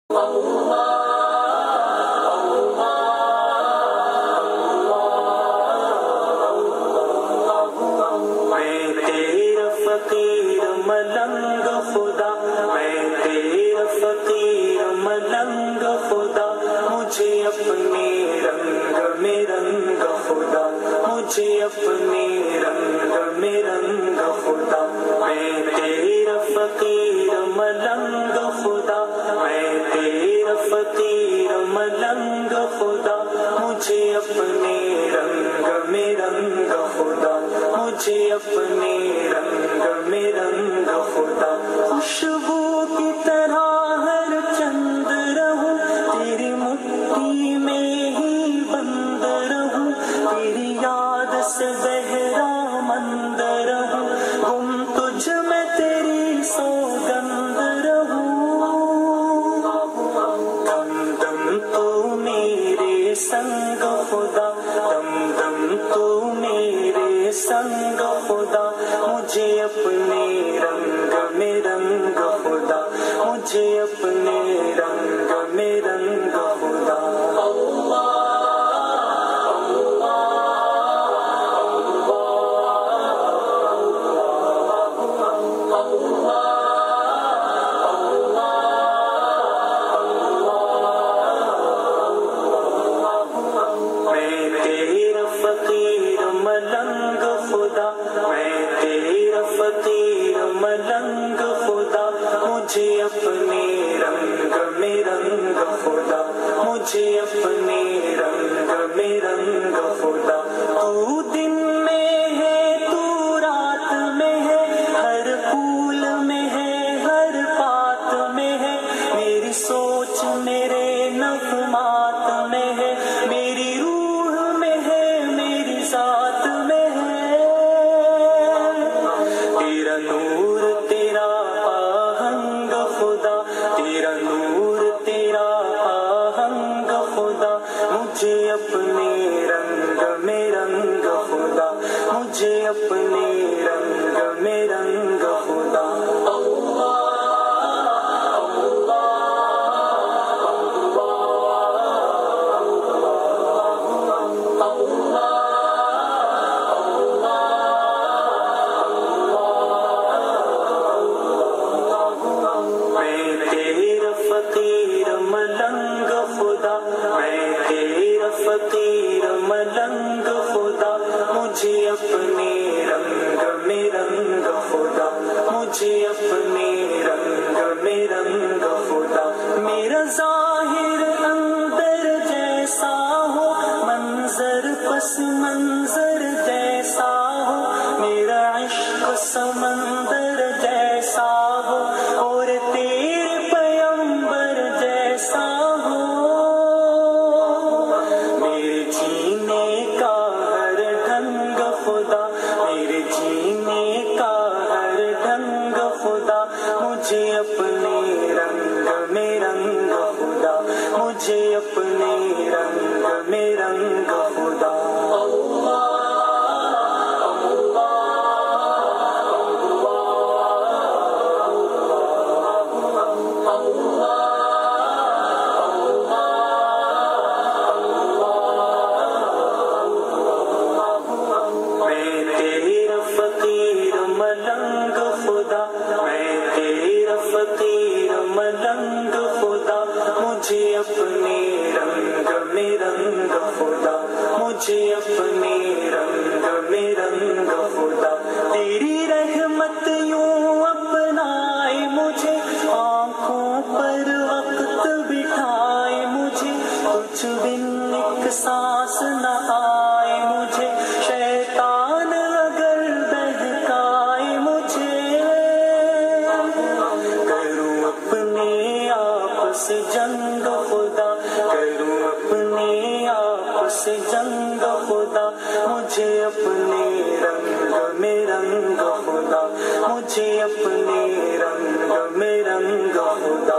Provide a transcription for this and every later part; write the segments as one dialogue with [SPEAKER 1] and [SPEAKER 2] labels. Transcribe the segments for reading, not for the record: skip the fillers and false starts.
[SPEAKER 1] ملنگ خدا، میں تیرا فقیر ملنگ خدا، مجھے اپنے رنگ میں رنگ خدا، مجھے اپنے رنگ میں رنگ خدا، میں تیرا فقیر ملنگ خدا، میں تیرا فقیر ملنگ خدا، مجھے اپنے رنگ میں رنگ خدا، مجھے اپنے رنگ میں رنگ خدا، خوشبو کی طرح ہر چند رہوں، تیری مٹھی میں ہی بند رہوں، تیری یاد سے بہرا مند رہوں، گم تجھ میں تیری سوگند رہوں، دم دم تو میرے سنگ خدا، دم دم تو میرے سنگ خدا، مجھے اپنے رنگ میں رنگ خدا، مجھے اپنے رنگ میں رنگ خدا، ملنگ خدا، میں تیرا فقیر ملنگ خدا، مجھے اپنے رنگ میں رنگ خدا، مجھے اپنے رنگ میں رنگ خدا، تو دن میں ہے تو رات میں ہے، ہر پھول میں ہے ہر بات میں ہے، میری سوچ میرے نغمات میں ہے، میری روح میں ہے میری ذات میں ہے، تیرا نور تیرا آہنگ خدا، تیرا نور تیرا آہنگ خدا، مجھے اپنے رنگ میں رنگ خدا، مجھے اپنے رنگ میں رنگ خدا، فقیر ملنگ خدا، میں تیرا فقیر ملنگ خدا، مجھے اپنے رنگ میں رنگ خدا، مجھے اپنے رنگ میں رنگ خدا، میرا ظاہر اندر جیسا ہو، منظر پس منظر جیسا ہو، میرا عشق سمندر جیسا ہو، اور تیرے پیغمبر جیسا ہو، میرے جینے کا ہر ڈھنگ خدا، میرے جینے کا ہر ڈھنگ خدا، مجھے اپنے رنگ میں رنگ خدا، مجھے اپنے رنگ میں رنگ خدا، فقیر ملنگ خدا، میں تیرا فقیر ملنگ خدا، مجھے اپنے رنگ میں رنگ خدا، مجھے اپنے رنگ میں رنگ خدا، تیری رحمت یوں اپنائے مجھے، آنکھوں پر وقت بٹھائے مجھے، کچھ بن ایک سانس نہ آئے مجھے، شیطان اگر بہکائے مجھے، کروں اپنے آپ سے جنگ خدا، کروں اپنے آپ سے جنگ خدا، مجھے اپنے رنگ میں رنگ خدا، مجھے اپنے رنگ میں رنگ خدا،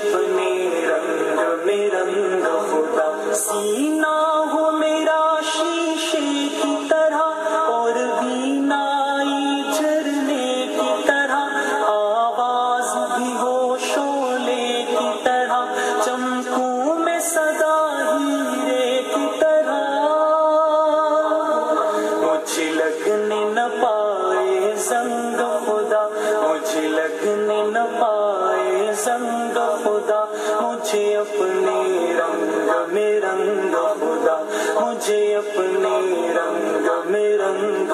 [SPEAKER 1] اپنے رنگ میں رنگ خدا. سینہ ہو میرا شیشے کی طرح اور بینائی جھرنے کی طرح, آواز بھی ہو شعلے کی طرح, چمکوں میں صدا ہیرے کی طرح. مجھے لگنے نہ پائے زنگ خدا, مجھے لگنے نہ پائے زنگ خدا, مجھے اپنے رنگ میں رنگ خدا, مجھے اپنے رنگ میں رنگ